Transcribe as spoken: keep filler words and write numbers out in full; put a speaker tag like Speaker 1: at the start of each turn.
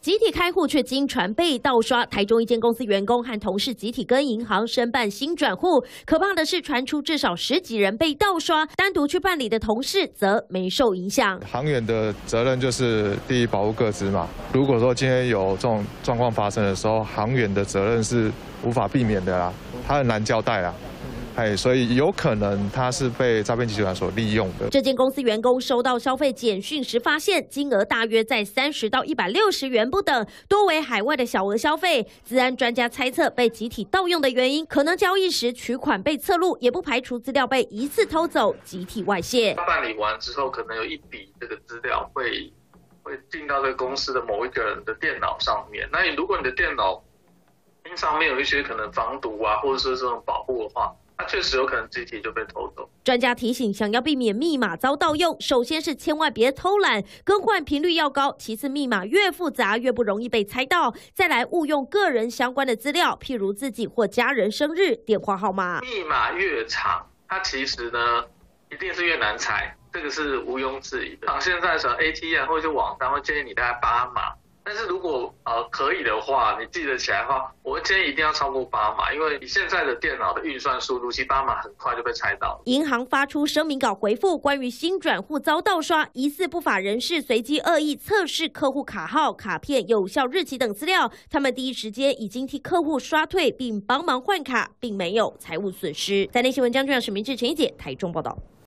Speaker 1: 集体开户却经传被盗刷，台中一间公司员工和同事集体跟银行申办新转户，可怕的是传出至少十几人被盗刷，单独去办理的同事则没受影响。
Speaker 2: 行员的责任就是第一保护个资嘛，如果说今天有这种状况发生的时候，行员的责任是无法避免的啦，他很难交代啦。哎，所以有可能他是被诈骗集团所利用的。
Speaker 1: 这间公司员工收到消费简讯时，发现金额大约在三十到一百六十元不等，多为海外的小额消费。资安专家猜测，被集体盗用的原因，可能交易时取款被侧录，也不排除资料被疑似偷走，集体外泄。
Speaker 3: 办理完之后，可能有一笔这个资料会会进到这个公司的某一个人的电脑上面。那你如果你的电脑上面有一些可能防毒啊，或者是这种保护的话，它确实有可能集体就被偷走。
Speaker 1: 专家提醒，想要避免密码遭盗用，首先是千万别偷懒，更换频率要高；其次，密码越复杂越不容易被猜到；再来，误用个人相关的资料，譬如自己或家人生日、电话号码。
Speaker 3: 密码越长，它其实呢一定是越难猜，这个是毋庸置疑的。像现在什么 A T M 或者是网站会建议你大概八码。但是如果呃可以的话，你记得起来的话，我会建议一定要超过八码，因为你现在的电脑的运算速度，其实八码很快就被猜到。
Speaker 1: 银行发出声明稿回复，关于新转户遭盗刷，疑似不法人士随机恶意测试客户卡号、卡片有效日期等资料，他们第一时间已经替客户刷退，并帮忙换卡，并没有财务损失。在内新闻将军史明志、陈一姐台中报道。